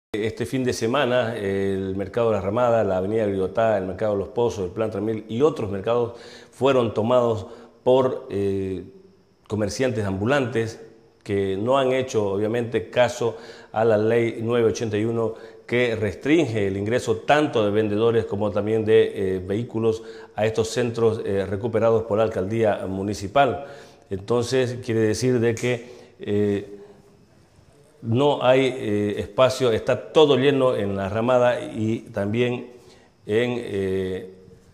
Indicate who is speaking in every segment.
Speaker 1: Este fin de semana, el Mercado de la Ramada, la Avenida Griotá, el Mercado de los Pozos, el Plan 3000 y otros mercados fueron tomados por comerciantes ambulantes que no han hecho, obviamente, caso a la Ley 981 que restringe el ingreso tanto de vendedores como también de vehículos a estos centros recuperados por la alcaldía municipal. Entonces, quiere decir de que no hay espacio, está todo lleno en la Ramada y también en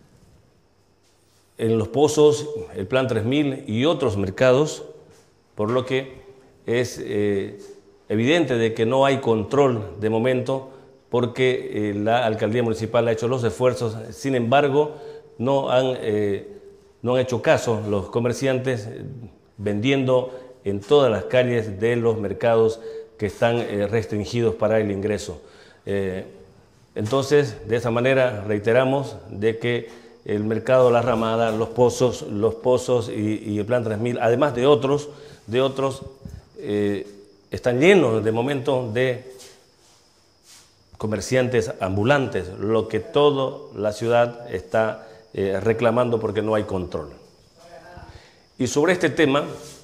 Speaker 1: los Pozos, el Plan 3000 y otros mercados, por lo que es evidente de que no hay control de momento porque la alcaldía municipal ha hecho los esfuerzos, sin embargo no han hecho caso los comerciantes vendiendo en todas las calles de los mercados que están restringidos para el ingreso. Entonces, de esa manera reiteramos de que el mercado de la Ramada, los pozos y el Plan 3000, además de otros, están llenos de momento de comerciantes ambulantes, lo que toda la ciudad está reclamando porque no hay control. Y sobre este tema,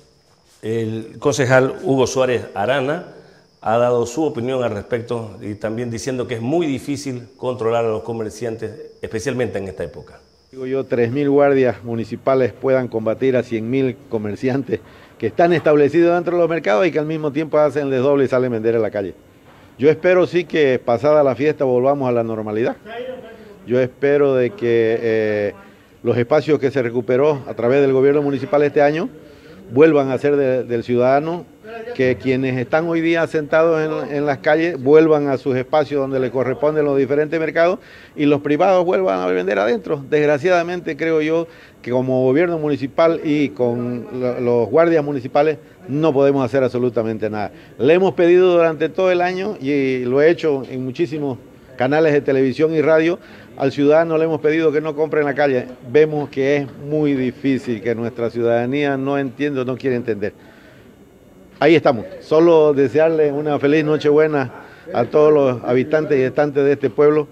Speaker 1: el concejal Hugo Suárez Arana ha dado su opinión al respecto y también diciendo que es muy difícil controlar a los comerciantes, especialmente en esta época.
Speaker 2: Digo yo, 3.000 guardias municipales puedan combatir a 100.000 comerciantes que están establecidos dentro de los mercados y que al mismo tiempo hacen el desdoble y salen a vender a la calle. Yo espero sí que pasada la fiesta volvamos a la normalidad. Yo espero de que los espacios que se recuperó a través del gobierno municipal este año vuelvan a ser del ciudadano, que quienes están hoy día sentados en las calles vuelvan a sus espacios donde les corresponden los diferentes mercados y los privados vuelvan a vender adentro. Desgraciadamente creo yo que como gobierno municipal y con los guardias municipales no podemos hacer absolutamente nada. Le hemos pedido durante todo el año y lo he hecho en muchísimos canales de televisión y radio, al ciudadano le hemos pedido que no compre en la calle. Vemos que es muy difícil, que nuestra ciudadanía no entiende, no quiere entender. Ahí estamos. Solo desearle una feliz Nochebuena a todos los habitantes y estantes de este pueblo,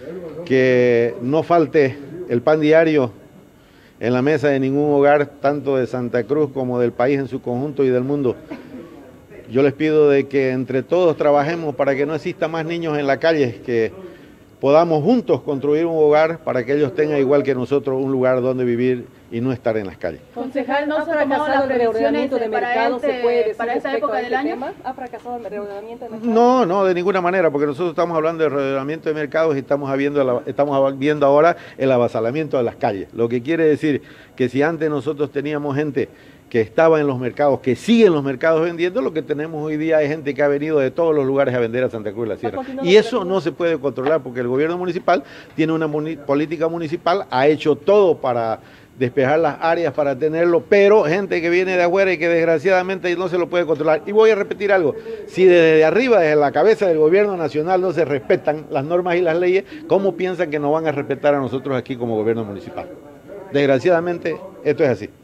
Speaker 2: que no falte el pan diario en la mesa de ningún hogar, tanto de Santa Cruz como del país en su conjunto y del mundo. Yo les pido de que entre todos trabajemos para que no exista más niños en la calle, que podamos juntos construir un hogar para que ellos tengan igual que nosotros un lugar donde vivir y no estar en las calles.
Speaker 3: Concejal, ¿no ha fracasado el reordenamiento de mercado? ¿Se puede decir
Speaker 4: para esta época del año?
Speaker 3: ¿Ha fracasado el reordenamiento de mercado?
Speaker 2: No, de ninguna manera, porque nosotros estamos hablando de reordenamiento de mercados y estamos viendo ahora el avasalamiento de las calles. Lo que quiere decir que si antes nosotros teníamos gente que estaba en los mercados, que sigue en los mercados vendiendo, lo que tenemos hoy día es gente que ha venido de todos los lugares a vender a Santa Cruz de la Sierra. Y eso no se puede controlar porque el gobierno municipal tiene una política municipal, ha hecho todo para despejar las áreas para tenerlo, pero gente que viene de afuera y que desgraciadamente no se lo puede controlar. Y voy a repetir algo, si desde arriba, desde la cabeza del gobierno nacional no se respetan las normas y las leyes, ¿cómo piensan que nos van a respetar a nosotros aquí como gobierno municipal? Desgraciadamente esto es así.